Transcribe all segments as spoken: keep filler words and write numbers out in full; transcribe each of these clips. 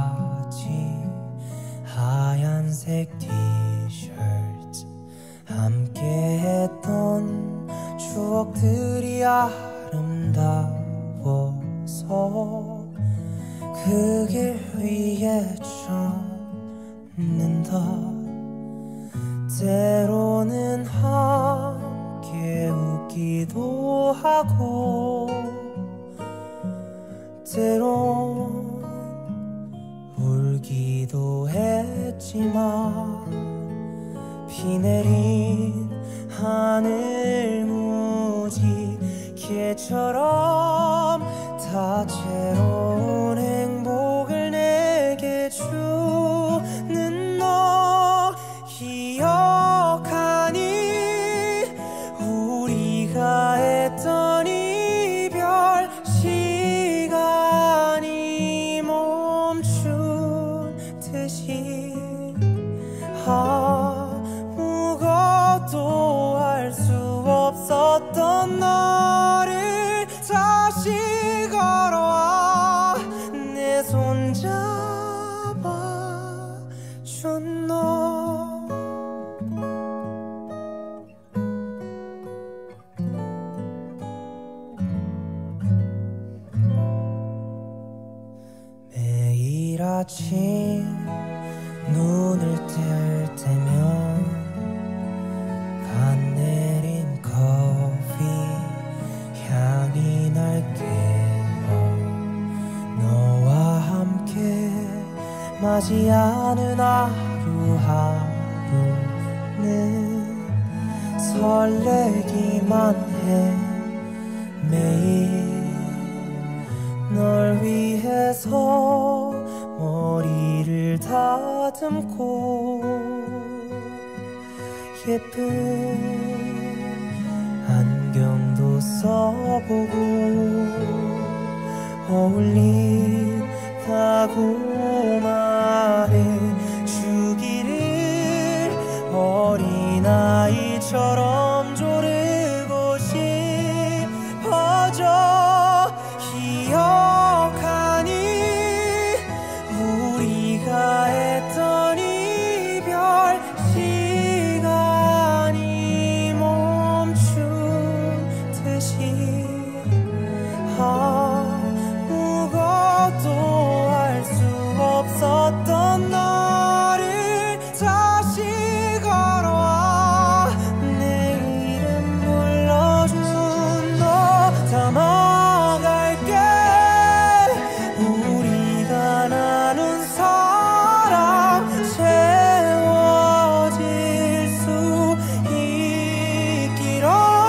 바지 하얀색 티셔츠 함께했던 추억들이 아름다워서 그 길 위에 젖는다. 때로는 함께 웃기도 하고 때론 울기도 했지만 비 내린 하늘 무지개처럼 다채로운 행복을 내게 주는 너 기억하니? 우리가 했던 이별 시간이 멈춘 듯이 아무것도 알 수 없었던 너를 다시 걸어와 내 손 잡아준 너. 매일 아침 눈을 뜰 때면 간 내린 커피 향이 날 깨워 너와 함께 맞이하는 하루하루는 설레기만 해. 매일 널 위해서 머리를 다듬고 예쁜 안경도 써보고 어울린다고 말해주기를 어린아이처럼 조르고 싶어져. 기억하니? 우리가 했던 이별 시간이 멈춘 듯이 아무것도 알 수 없었던 너를 다시 걸어와 내 이름 불러준 너 담아갈게. 우리가 나눈 사랑 채워질 수 있길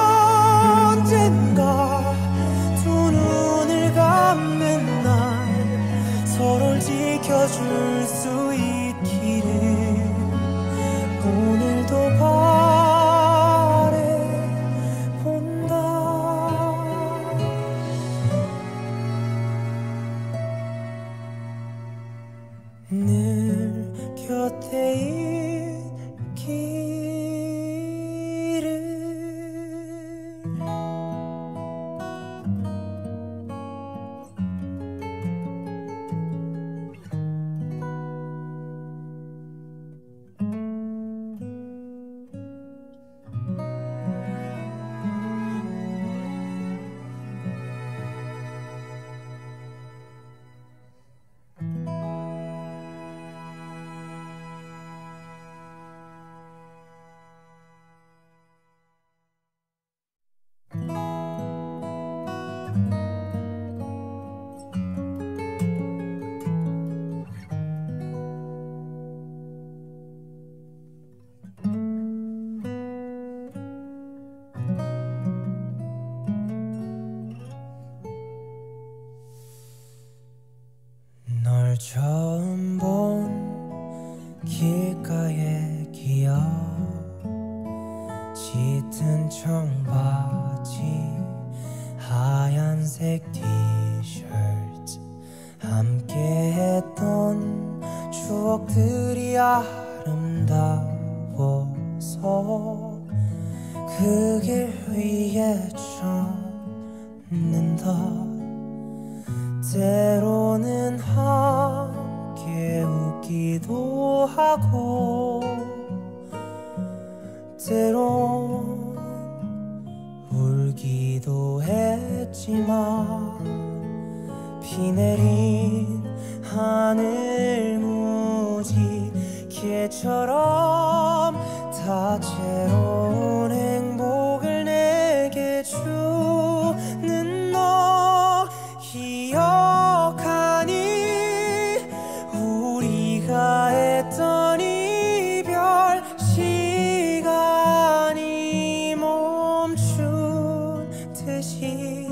언젠가 두 눈을 감는 날 서로를 지켜줄 수 있기를 오늘도 바래본다. 늘 곁에 있기를. 널 처음 본 길가의 기억 짙은 청바지 하얀색 티셔츠 함께했던 추억들이 아름다워서 그 길 위에 젖는다. 때로는 함께 하고 때론 울기도 했지만 비 내린 하늘 무지개처럼 다채로운 행복을 내게 주는 너 기억하니 우리가 했던 이별 시간이 멈춘 듯이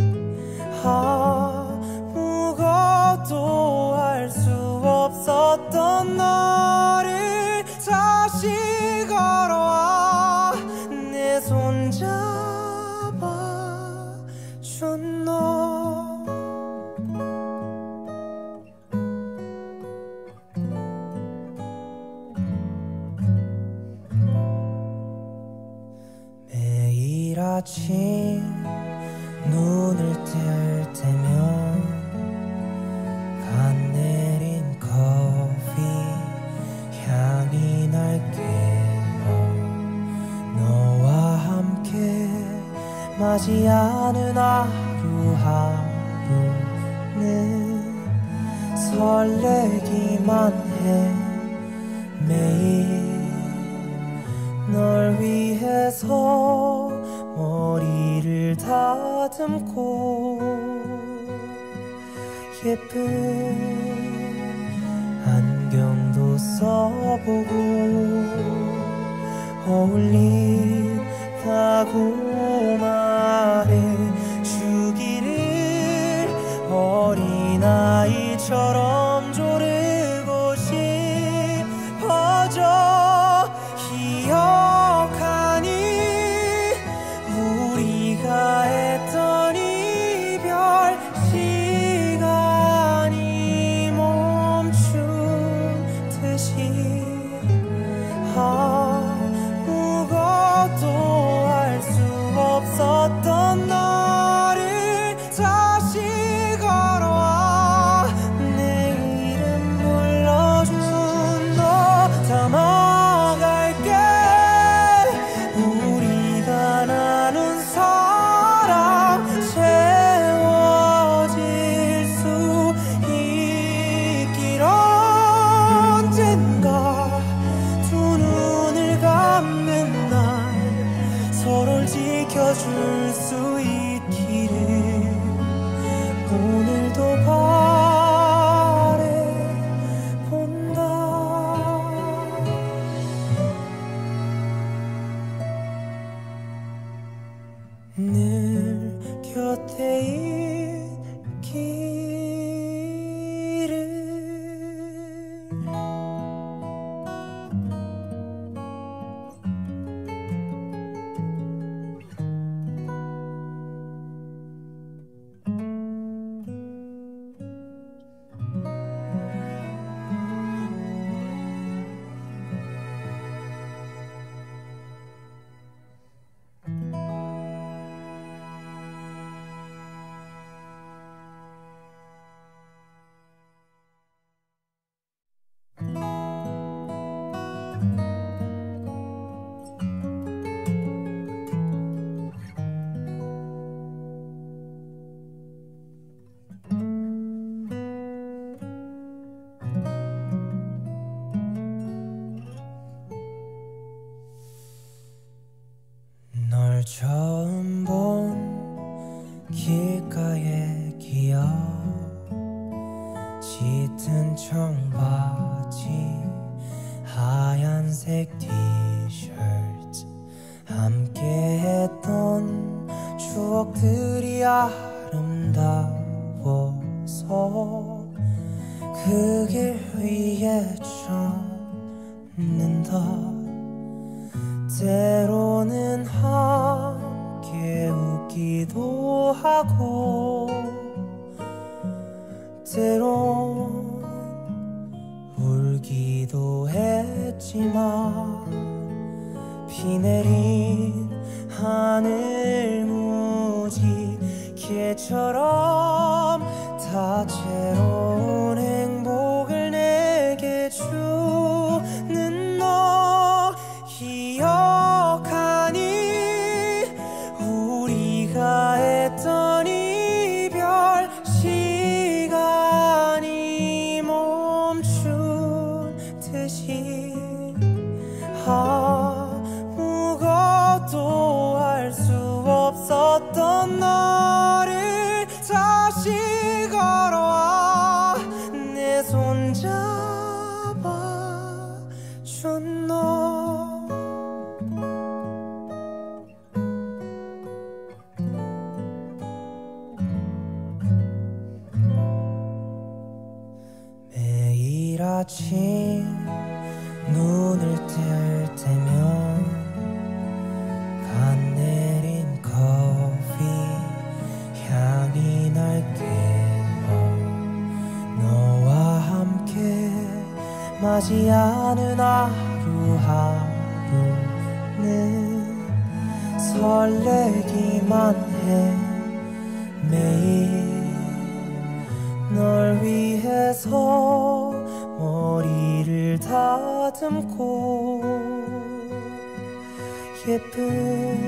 아무것도 할 수 없었던 너를 다시 걸어와 내 손 잡아준 너 매일 아침 눈을 뜰 때면 간 내린 커피 향이 날 깨워 너와 함께 맞이하는 하루하루는 설레기만 해 매일 널 위해서 머리를 다듬고 예쁜 안경도 써보고 어울린다고 말해주기를 어린아이처럼 조르고 싶어져 기억하니 우리가 했던 이별 시간이 멈춘 듯이 아무것도 할 수 없었던 너를 다시 걸어와 내 이름 불러준 너 담아갈게 우리가 나눈 사랑 채워질 수 있길 언젠가 두 눈을 감는 날 서로를 지켜줄 수 있기를 오늘도 바래본다 늘 곁에 있기를 널 처음 본 길가의 기억 짙은 청바지 하얀색 티셔츠 함께했던 추억들이 아름다워서 그 길 위에 젖는다 때로는 함께 웃기도 하고 때론 울기도 했지만 비 내린 하늘 무지개처럼 다채로운 행복을 내게 주 매일 아침 눈을 뜰 때면 간 내린 커피 향이 날 깨워 너와 함께 맞이하는 하루하루는 설레기만 해. 매일 널 위해서 머리를 다듬고 예쁜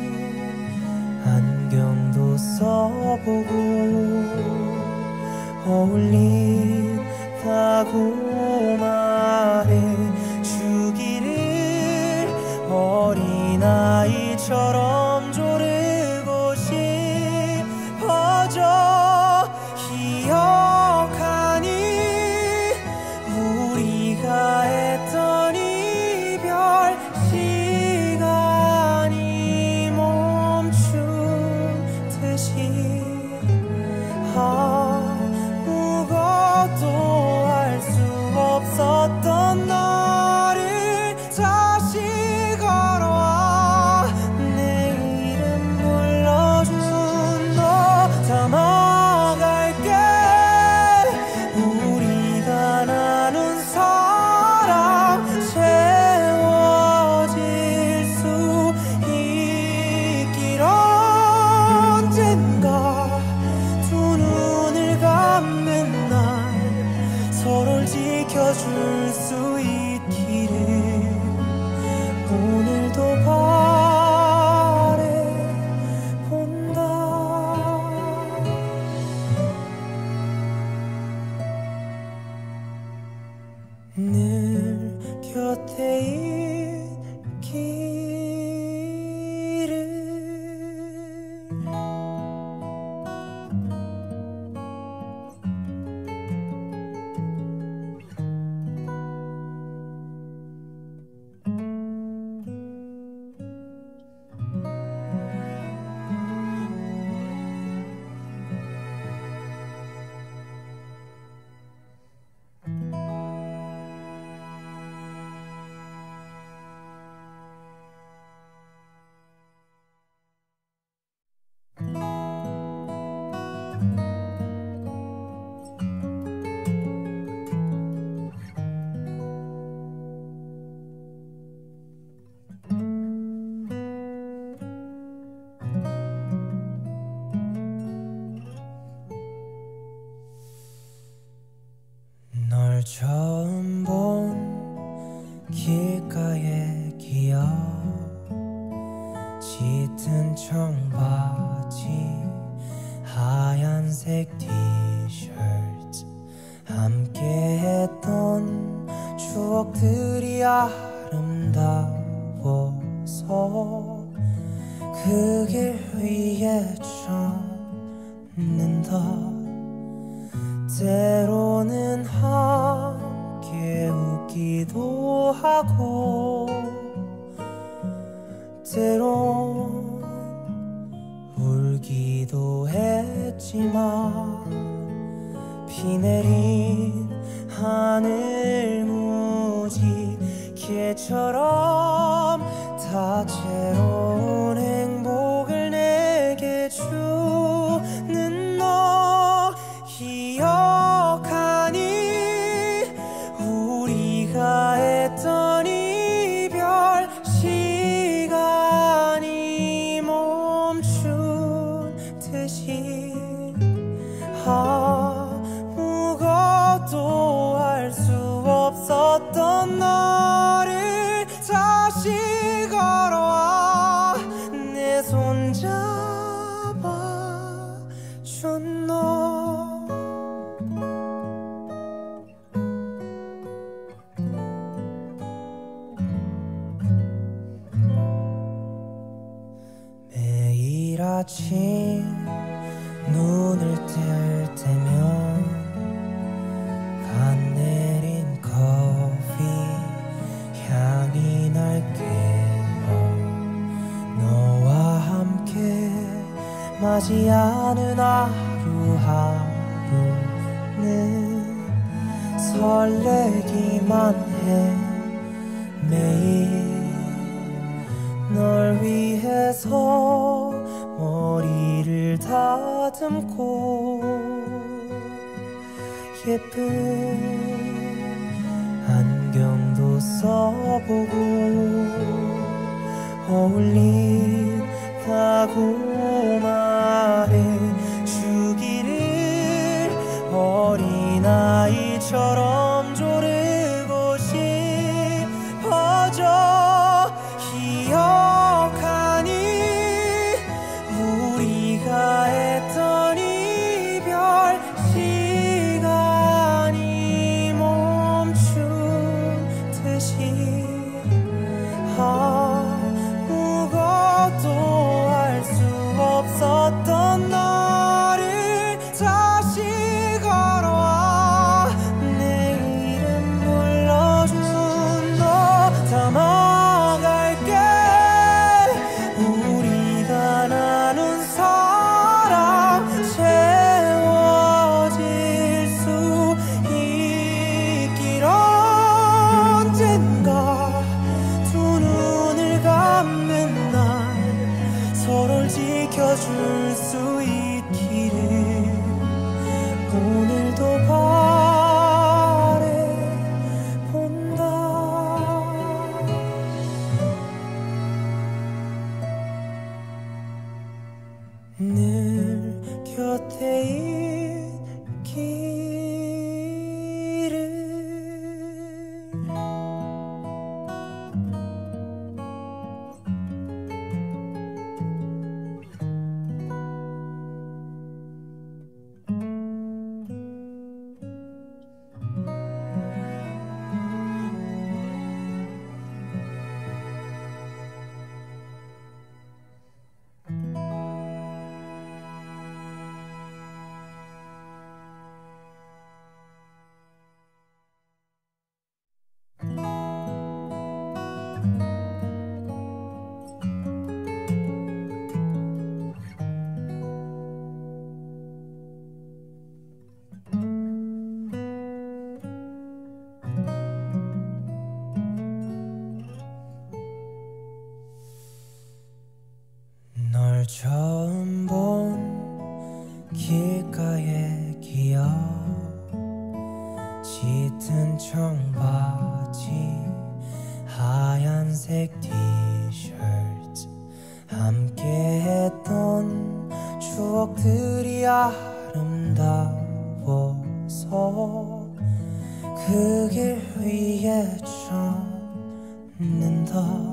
안경도 써보고 어울린다고 말해주기를 어린아이처럼 조르고 싶어져. 기억하니 우리가 했던 이별 시간이 멈춘 듯이 아무것도 할 수 없었던 너를 다시 걸어와. 내 이름 불러준 너 담아갈게. 우리가 나눈 사랑 채워질 수 있길. 언젠가 두 눈을 감는 날 서로를 지켜줄 수 있기를 오늘도 바래본다. 늘 곁에 있기를. 널 처음 본 길가의 기억. 짙은 청바지 하얀색 티셔츠 함께했던 추억들이 아름다워서 그 길 위에 젖는다. 때로는 함께 웃기도 하고 때론 울기도 했지만 비 내린 하늘 무지 개처럼 다채로운 행복을 내게 주는 너 기억하니 우리가 했던 이별 시간이 멈춘 듯이 아무것도 할 수 없었던 너를 다시 걸어와. 내 손 잡아준 너. 매일 아침 눈을 뜰 때면 간 내린 커피 향이 날 깨워 너와 함께 맞이하는 하루하루는 설레기만 해 매일 널 위해서 머리를 다듬고 예쁜 안경도 써보고 어울린다고 말해주기를 어린아이처럼 조르고 싶어져. 기억하니 우리가 했던 이별 시간이 멈춘 듯이 아무것도 할 수 없었던 너를 다시 걸어와. 내 이름 불러준 너 담아갈게. 우리가 나눈 사랑 채워질 수 있길. 언젠가 두 눈을 감는 날 서로를 지켜줄 수 있기를 오늘도 바래본다. 늘 곁에 있기를. 널 처음 본 길가의 기억. 짙은 청바지 하얀색 티셔츠 함께했던 추억들이 아름다워서 그 길 위에 젖는다.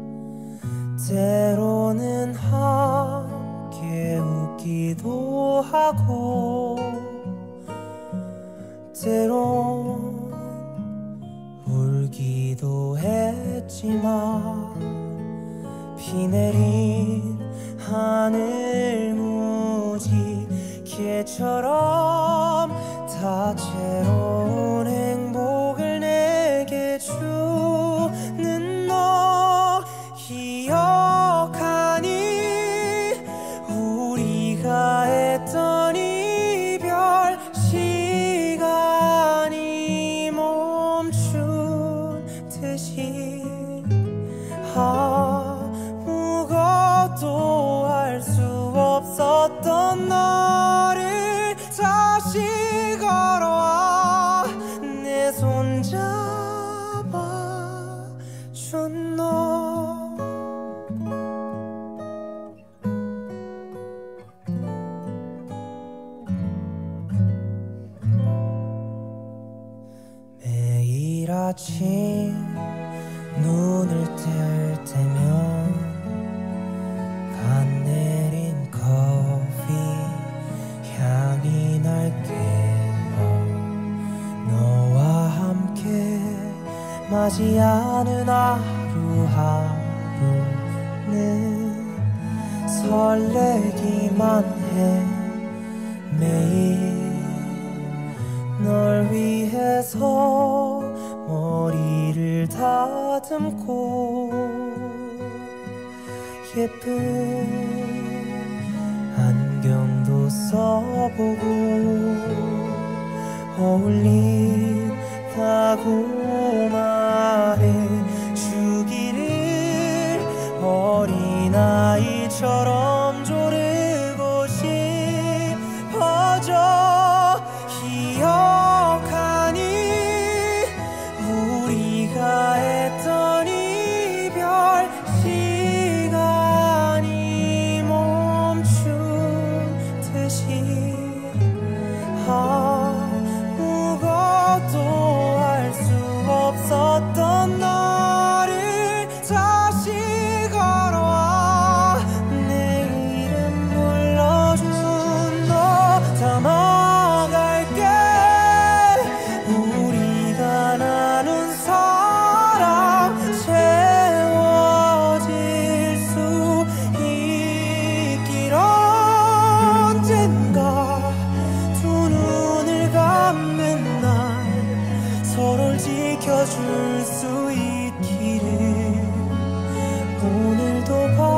때로는 함께 웃기도 하고 때론 울기도 했지만 비 내린 하늘 무지개처럼 다채로운 행복을 내게 주는 너. 기억하니 우리가 했던 이별 시간이 멈춘 듯이 아무것도 할 수 없었던 너를 다시 걸어와. 내 손 잡아준 너. 매일 아침 눈을 뜰 때면 간 내린 커피 향이 날 깨워. 너와 함께 맞이하는 하루하루는 설레기만 해 매일 널 위해서 머리를 다듬고 예쁜 안경도 써보고 어울린다고 달콤하게 주기를 어린아이처럼 조르고 싶어져. 기억하니 우리가 했던 이별 시간이 멈춘 듯이 아무것도 할 수 없었던 너를 다시 걸어와. 내 이름 불러준 너 담아갈게. 우리가 나눈 사랑 채워질 수 있길. 언젠가 두 눈을 감는 날 서로를 지켜줄 수 있기를 오늘도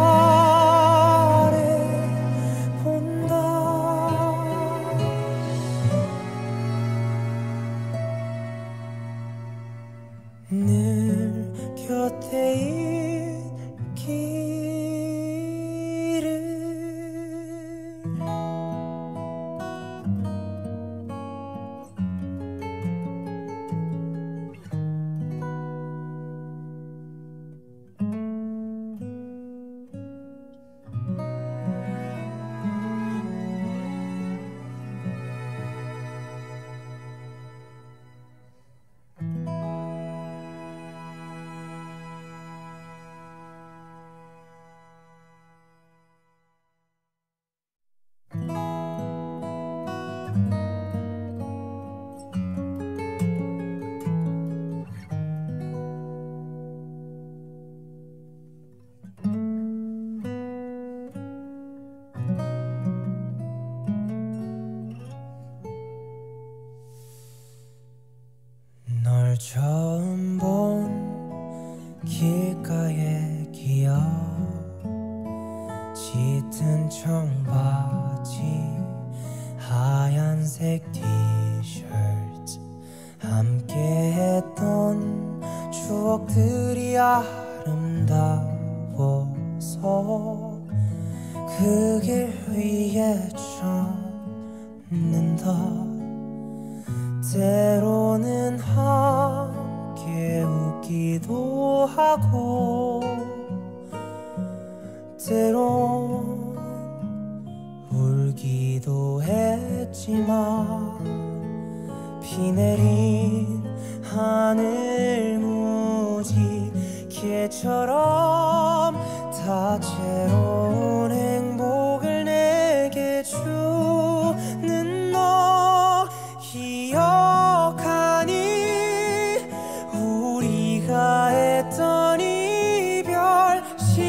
바래본다. 늘 곁에 있기를. 널 처음 본 길가의 기억. 짙은 청바지 하얀색 티셔츠. 함께했던 추억들이 아름다워서 그 길 위에 젖는다. 때로는 함께 웃기도 하고 때론 울기도 했지만 비 내린 하늘 무지개처럼 다채로운 행복을 내게 주는 너. 기억하니 우리가 했던 이별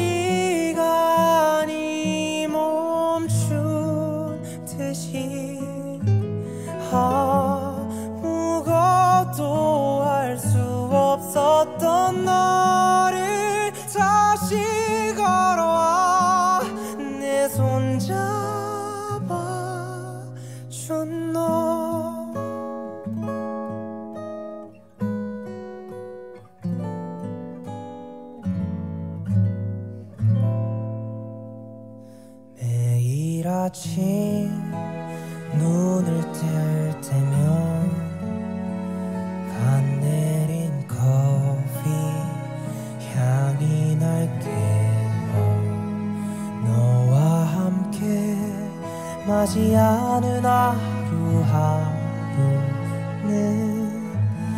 시간이 멈춘 듯이 아무것도 할 수 없었던 너를 다시 걸어와. 내 손 잡아준 너. 매일 아침 눈을 뜰 때면 간 내린 커피 향이 날 깨워. 너와 함께 맞이하는 하루하루는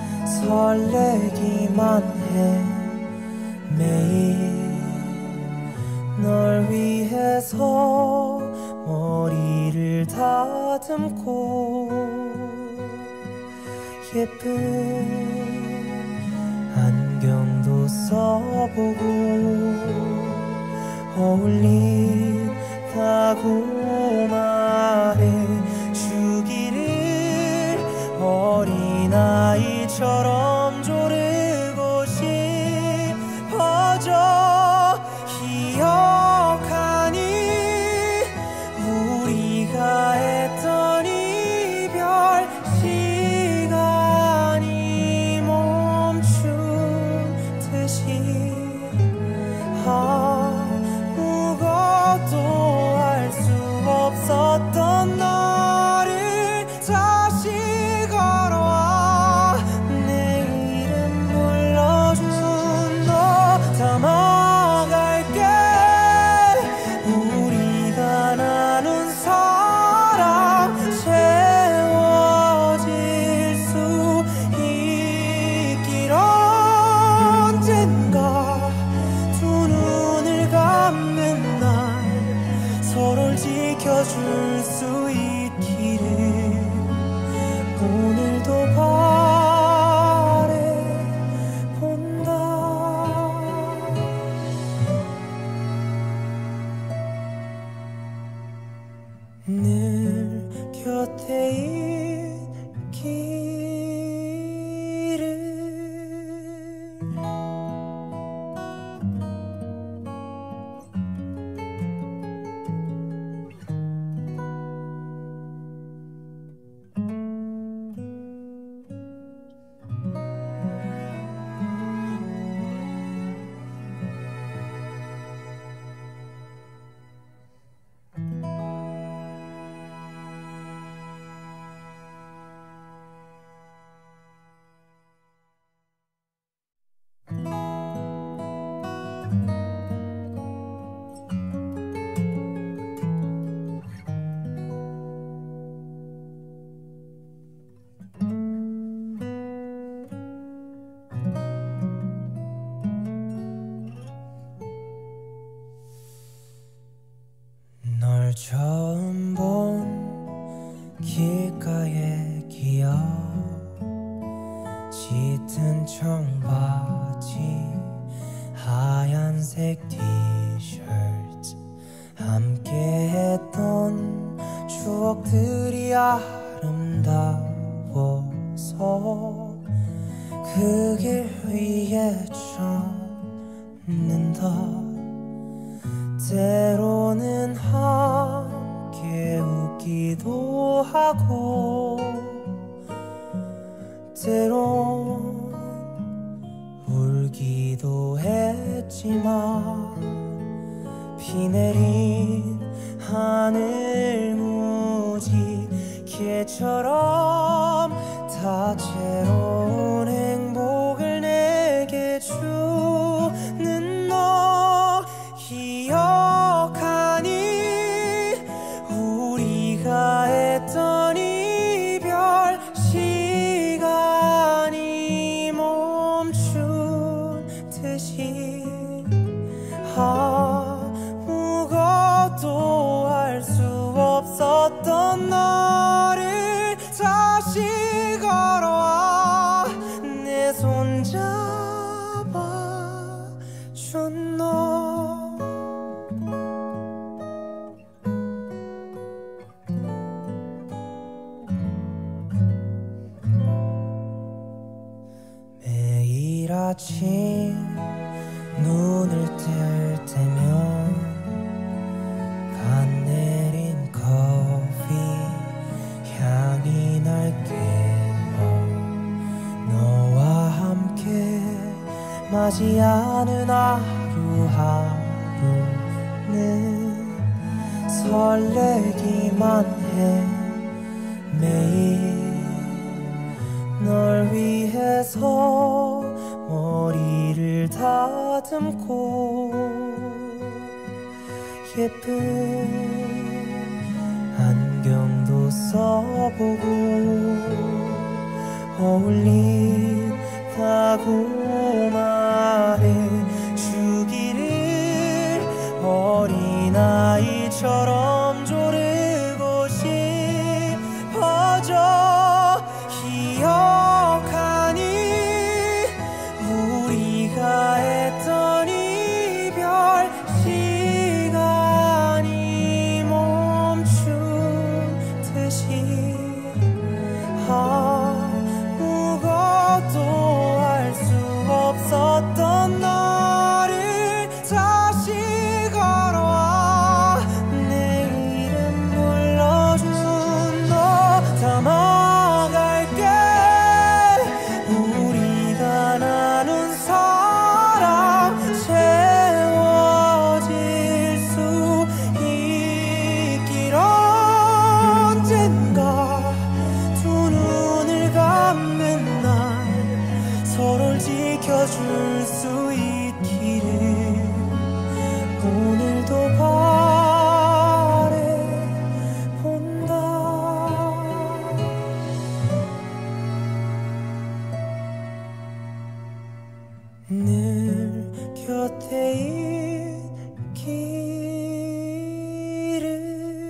설레기만 해. 매일 널 위해서 머리를 다듬고 예쁜 안경도 써보고 어울린다고 말해주기를. 어린아이처럼 조르고 싶어져. 기억하니 우리가 했던 이별 시간이 뭐 짙은 청바지 하얀색 티셔츠 함께했던 추억들이 아름다워서 그 길 위에 젖는다. 때로는 함께 웃기도 하고 때론 울기도 했지만 비 내린 하늘 무지 개처럼 다채로운 행복을 내게 주는 너 기억하니? 우리가 했던 이별 시간이 멈춘 듯이 아무것도 할 수 없었던 너를 다시 걸어와 내 손 잡아준 너. 매일 아침 눈을 뜰 때면 간 내린 커피 향이 날 깨워 너와 함께 맞이하는 하루하루는 설레기만 해. 매일 널 위해서 머리를 다듬고 예쁜 안경도 써보고 어울린다고 말해주기를 어린아이처럼 조르고 싶어져. 기억하니? 우리가 했던 이별 시간이 멈춘 듯이 아무것도 할 수 없었던 너를 다시 걸어와 내 이름 불러준 너 담아갈게. 우리가 나눈 사랑 채워질 수 있길 언젠가 두 눈을 감는 날 서로를 지켜줄 수 있기를 오늘도 바래본다. 늘 곁에 있기를.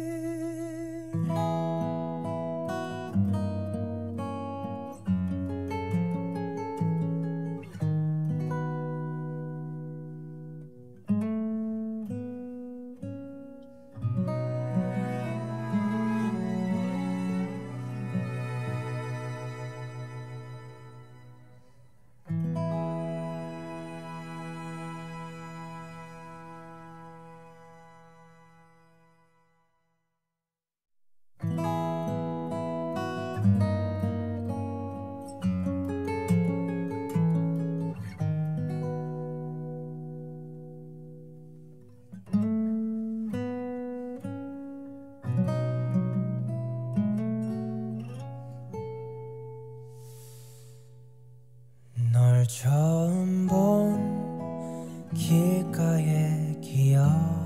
널 처음 본 길가의 기억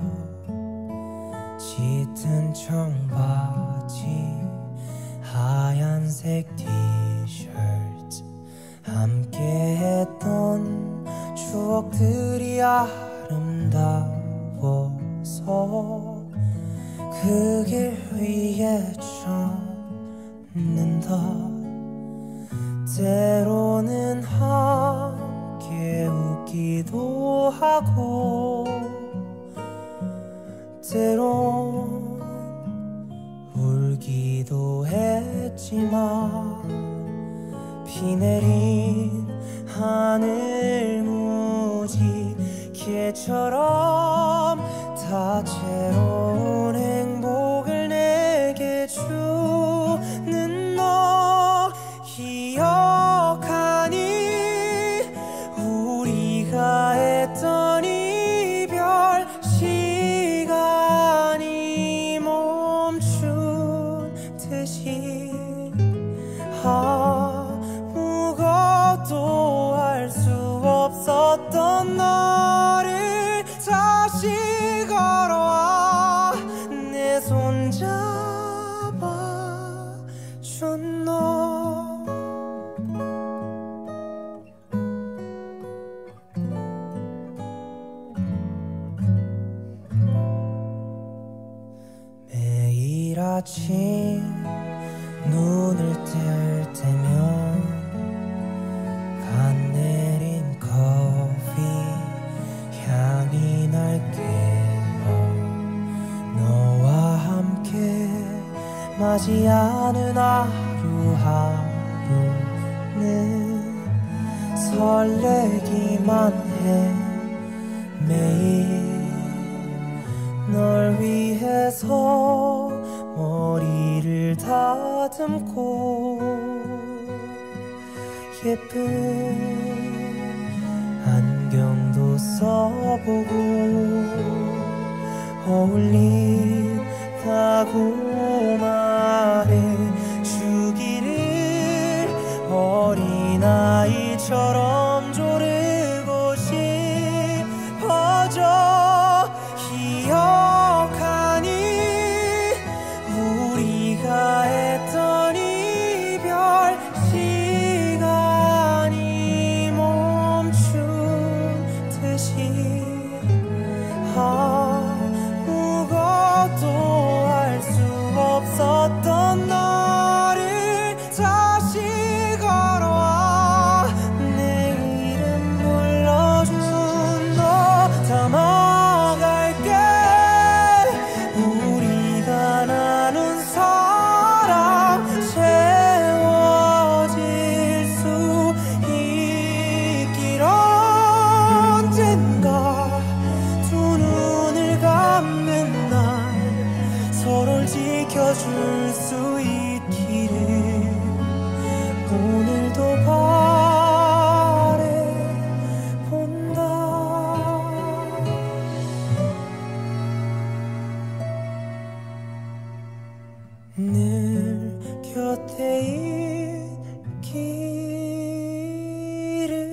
짙은 청바지 하얀색 티셔츠 함께했던 추억들이 아름다워서 그 길 위에 젖는다. 때로는 함께 웃기도 하고 때론 울기도 했지만 비 내린 하늘 무지 개처럼 다채로운 행복을 내게 주는 너 기억하니 우리가 했던 이별 시간이 멈춘 듯이 아무것도 할 수 없었던 너를 다시 걸어와 내 손 잡아준 너 매일 아침 눈을 뜰 때면 간 내린 커피 향이 날 깨워 너와 함께 맞이하는 하루하루는 설레기만 해 매일 널 위해서 머리를 다듬고 예쁜 안경도 써보고 어울린다고 말해주기를 어린아이처럼 조르고 싶어져 기억하니 우리가 했던 이별 시간이 멈춘 듯이 아무것도 할 수 없었던 너를 다시 걸어와 내 이름 불러준 너 담아갈게 우리가 나눈 사랑 채워질 수 있길 언젠가 두 눈을 감는 날 서로를 지켜줄 수 있기를 오늘도 바래본다 늘 곁에 있기를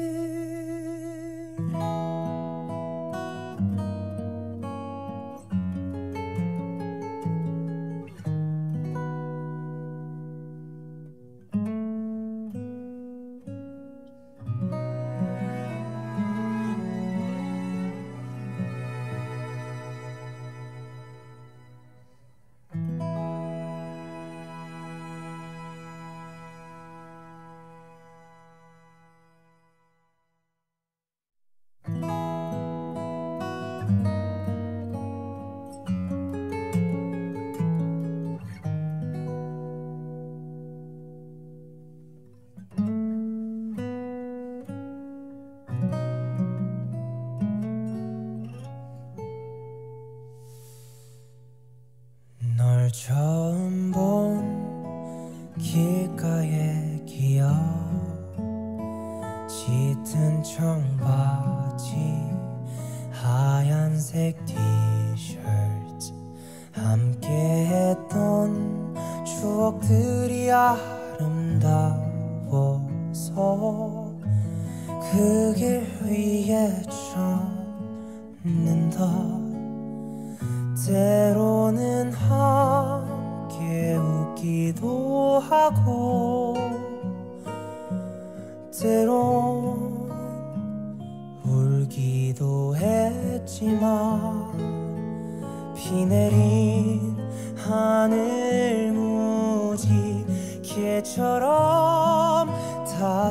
널 처음 본 길가의 기억 짙은 청바지 하얀색 티셔츠 함께했던 추억들이 아름다워서 그 길 위에 젖는다 때로는 함께 웃기도 하고 때론 울기도 했지만 비 내린 하늘 무지 개처럼 다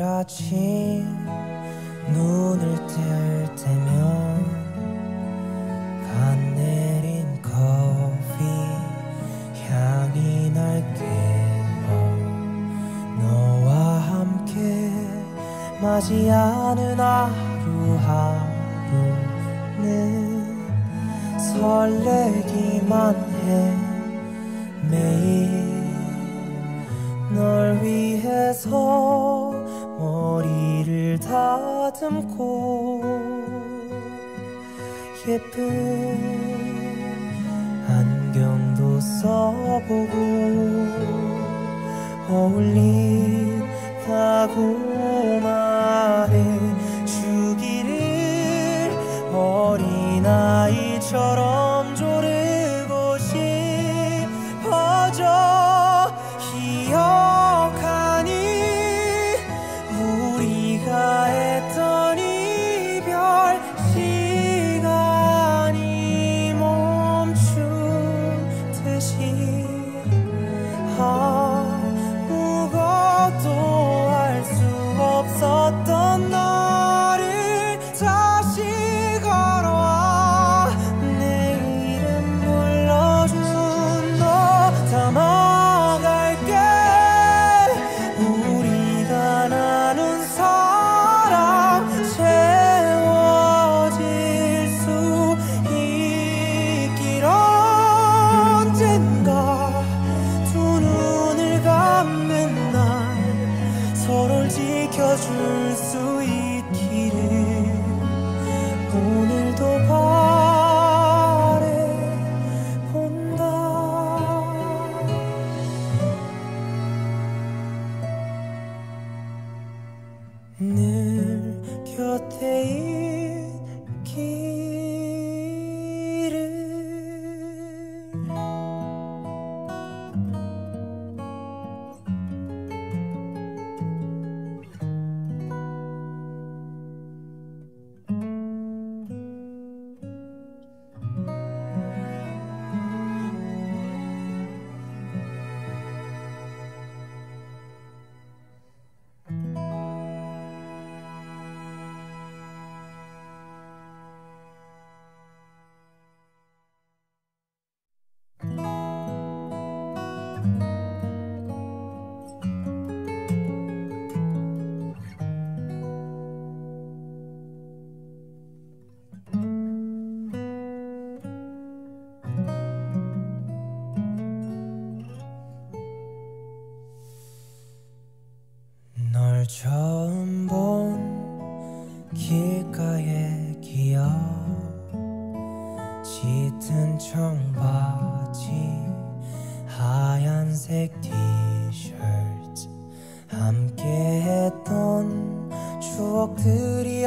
매일 아침 눈을 뜰 때면 간 내린 커피 향이 날 깨워 너와 함께 맞이하는 하루하루는 설레기만 해. 매일 널 위해서 머리를 다듬고 예쁜 안경도 써보고 어울린다고 말해주기를 어린아이처럼 조르고 싶어져. 기억하니 우리가 했던 이별 시간이 멈춘 듯이 아무것도 할 수 없었던 너를 다시 걸어와. 내 이름 불러준 너 담아갈게. 우리가 나눈 사랑 채워질 수 있길. 언젠가 두 눈을 감는 날 서로를 지켜줄 수 있기를 오늘도 바래본다. 늘 곁에 있기를. 널 처음 본 길가의 기억. 짙은 청바지 하얀색 티셔츠 함께했던 추억들이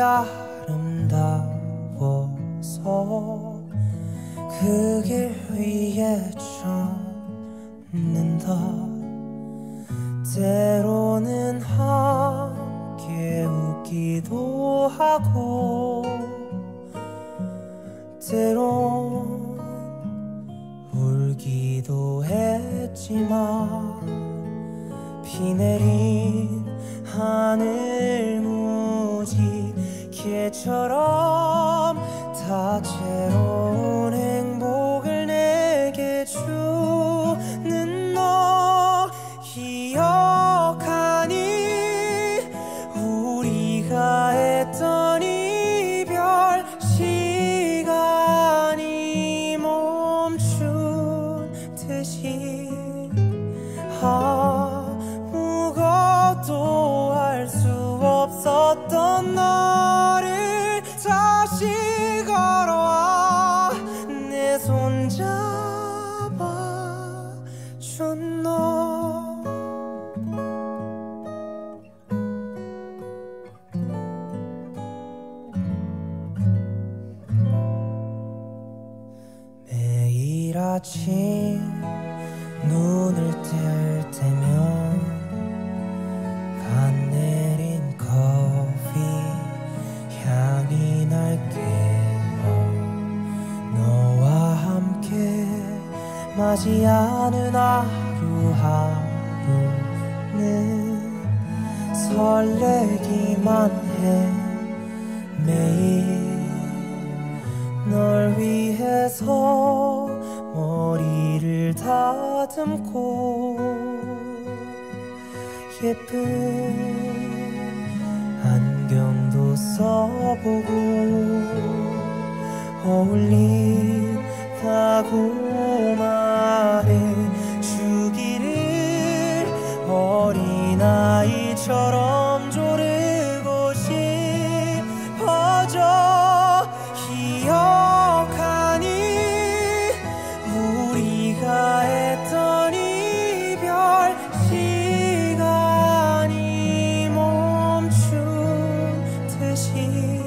아름다워서 그 길 위에 젖는다. 때로는 함께 웃기도 하고 때론 울기도 했지만 비 내린 하늘 무지개처럼 다채로운 행복을 내게 주는 너. 기억하니 우리가 했던 이별 시간이 멈춘 듯이 아무것도 할 수 없었던 너를 다시 걸어와. 내 손 잡아준 너. 매일 아침 눈을 뜰 때면 간 내린 커피 향이 날 깨워 너와 함께 맞이하는 하루하루는 설레기만 해. 매일 널 위해서 머리를 다듬고 예쁜 안경도 써보고 어울린다고 말해주기를 어린아이처럼 조르고 싶어져. 기억하니 우리가 했던 이별 시간이 멈춘 듯이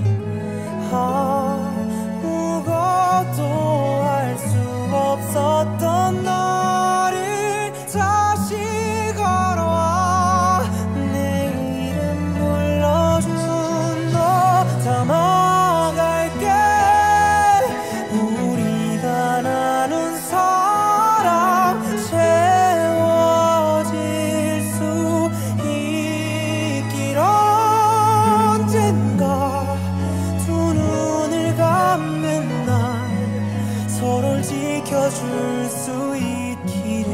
아무것도 할 수 없었던 너를 다시 걸어와. 내 이름 불러준 너 담아갈게. 우리가 나눈 사랑 채워질 수 있길. 언젠가 두 눈을 감는 날 서로를 지켜줄 수 있기를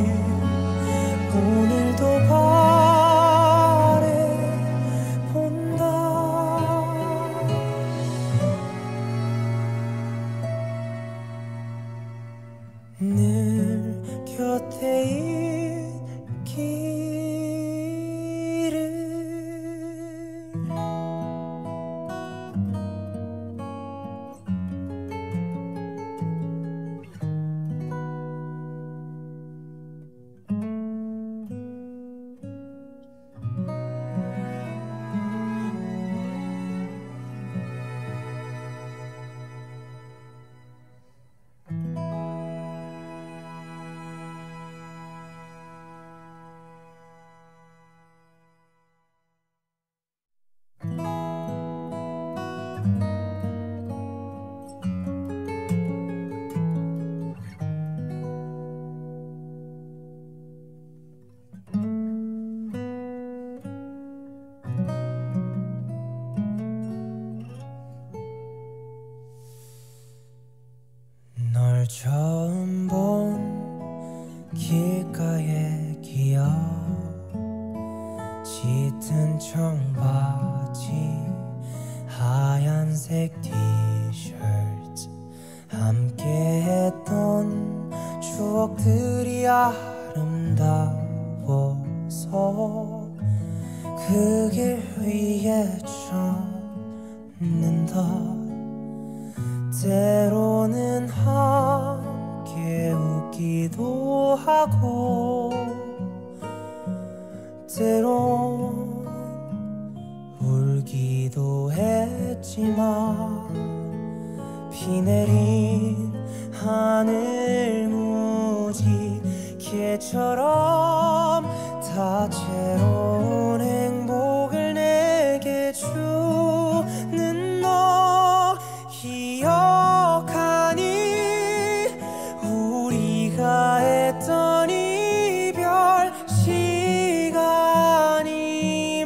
오늘도 바래본다. 늘 곁에 있기를. 널 처음 본 길가의 기억. 짙은 청바지 하얀색 티셔츠. 함께했던 추억들이 아름다워서 그 길 위에 젖는다. 때로는 함께 웃기도 하고 때론 울기도 했지만 비 내린 하늘 무지 개처럼 다채로운 행복을 내게 주는 너. 기억하니 우리가 했던 이별 시간이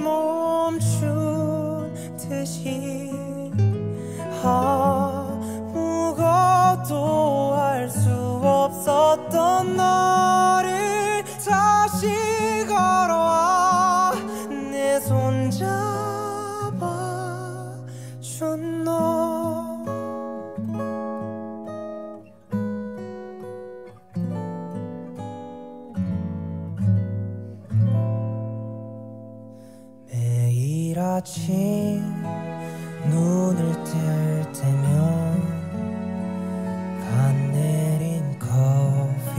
멈춘 듯이 아무것도 할 수 없었던 너를 다시 걸어와. 내 손 잡아준 너. 매일 아침 눈을 뜰 때면 간 내린 커피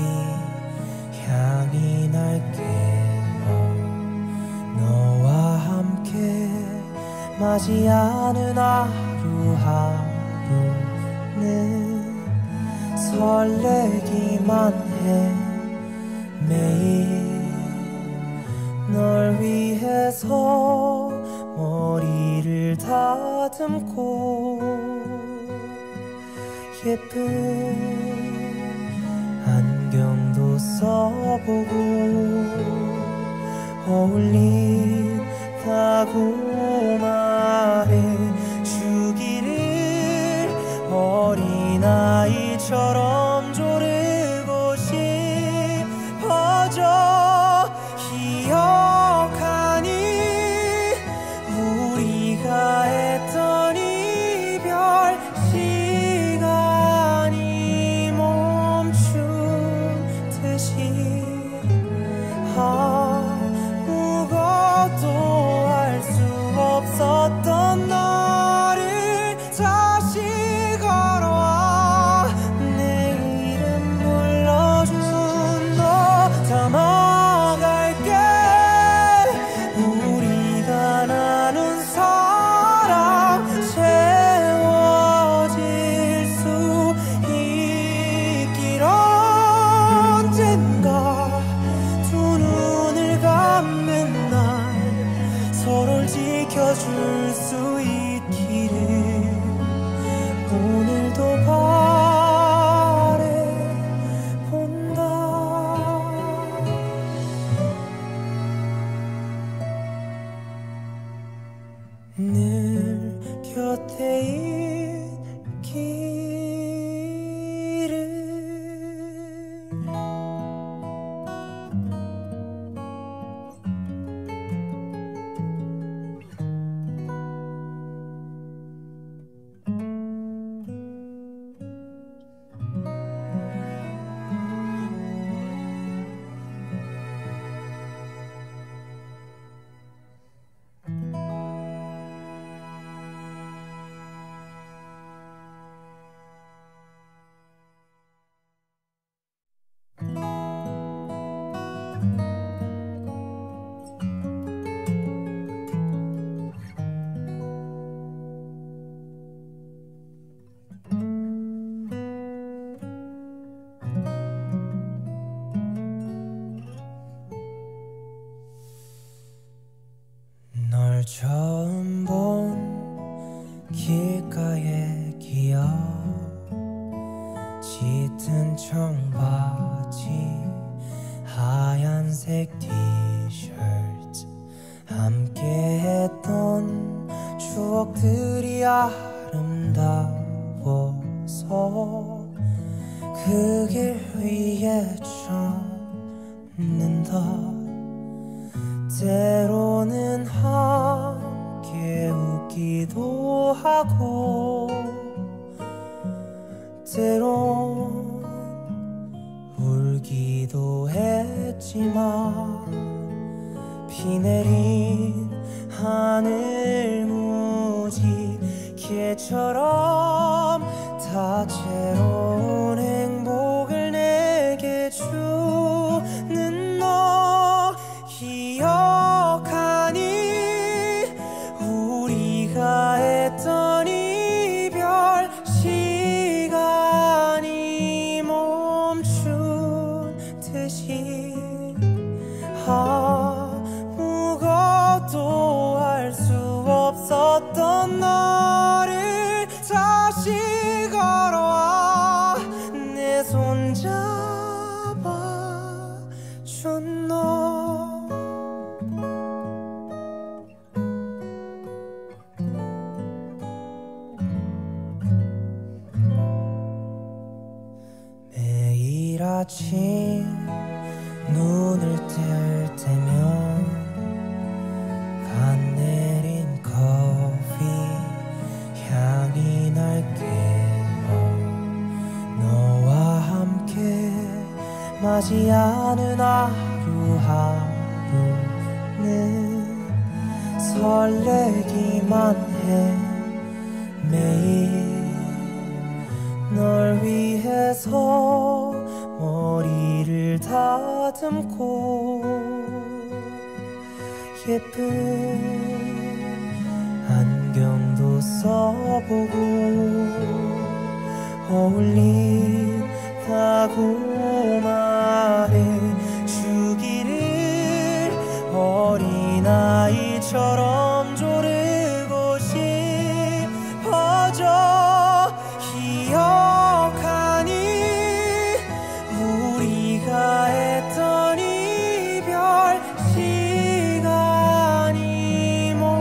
향이 날 깨워. 너와 함께 맞이하는 하루하루는 설레기만 해. 매일 널 위해서 머리를 다듬고 예쁜 안경도 써보고 어울린다고 라고 말해주기를 어린아이처럼 조르고 싶어져. 기억하니 우리가 했던 이별 시간이 멈춘 듯이 아무것도 할 수 없었던 너를 다시 걸어와. 내 이름 불러준 너 담아갈게. 우리가 나눈 사랑 채워질 수 있길. 언젠가 두 눈을 감는 날 서로를 지켜줄 수 있기를 오늘도 바래본다. 늘 곁에 있기를. 널 처음 본 길가의 기억. 짙은 청바지 하얀색 티셔츠. 함께했던 추억들이 아름다워서 그 길 위에 젖는다. 때로는 함께 웃기도 하고 때론 울기도 했지만 비 내린 하늘 무지 개처럼 다채로운 행복을 내게 주는 너. 기억하니 우리가 했던 이별 시간이 멈춘 듯이 아무것도 할 수 없었던 너를 다시 걸어와. 내 손 잡아준 너. 매일 아침 눈을 뜰 때면 간 내린 커피 향이 날 깨워. 너와 함께 맞이하는 하루하루는 설레기만 해. 매일 널 위해서 머리를 다듬고 예쁜 안경도 써보고 어울린다고 말해주기를 어린아이처럼 조르고 싶어져. 기억하니 우리가 했던 이별 시간이 멈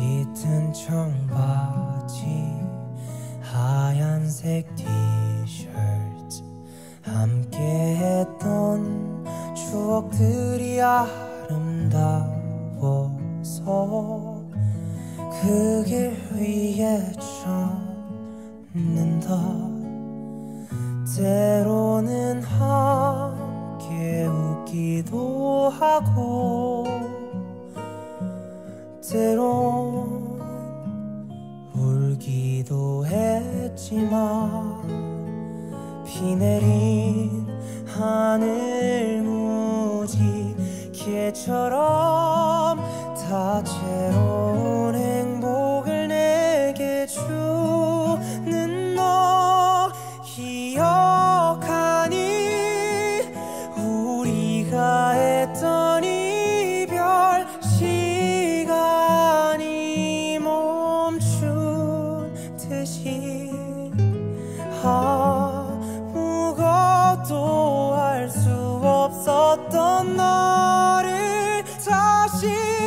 짙은 청바지 하얀색 티셔츠 함께했던 추억들이 아름다워서 그 길 위에 젖는다. 때로는 함께 웃기도 하고 때론 울기도 했지만 비 내린 하늘 무지개처럼 다채로운 행복을 내게 주는 너 기억하니? 우리가 했던 이별 시간이 멈춘 듯이 아무것도 알 수 없었던 너를 다시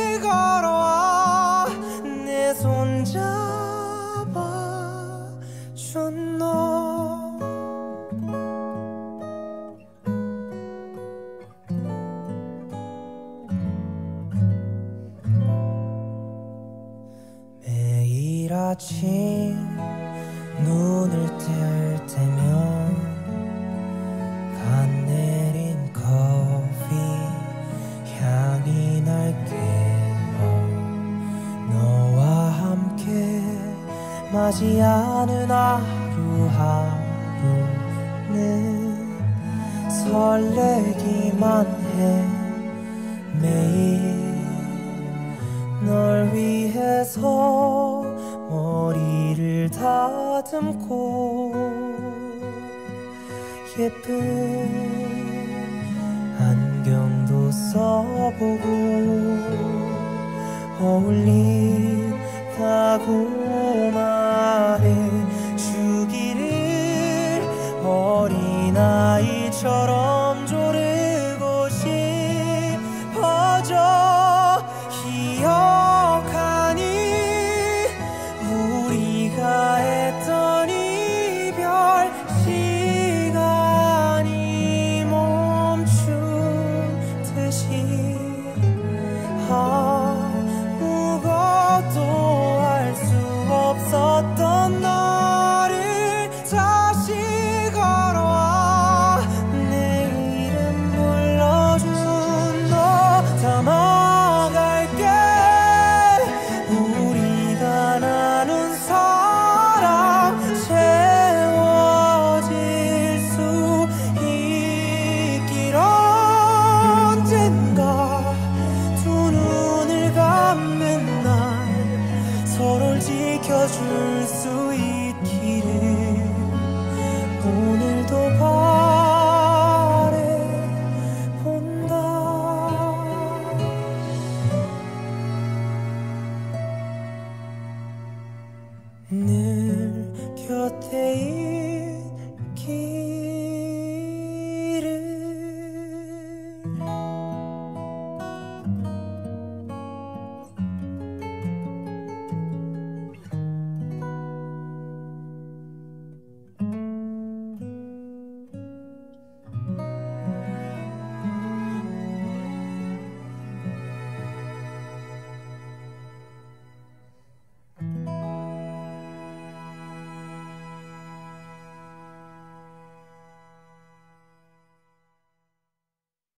걸어와 내 손 잡아준 너. 매일 아침 눈을 뜰 때면 간 내린 커피 향이 날 깨워 너와 함께 맞이하는 하루하루는 설레기만 해. 매일 널 위해서 머리를 다듬고 예쁜 안경도 써보고 어울린다고 말해주기를 어린아이처럼 조르고 싶어져. 기억하니? 우리가 했던 이별 시간이 멈춘 듯이 아무것도 알 수 없었던 너를 다시 걸어와 내 이름 불러준 너 담아갈게. 우리가 나눈 사랑 채워질 수 있길 언젠가 두 눈을 감는 날 서로를 지켜줄 수 있기를 오늘도 바래본다. 늘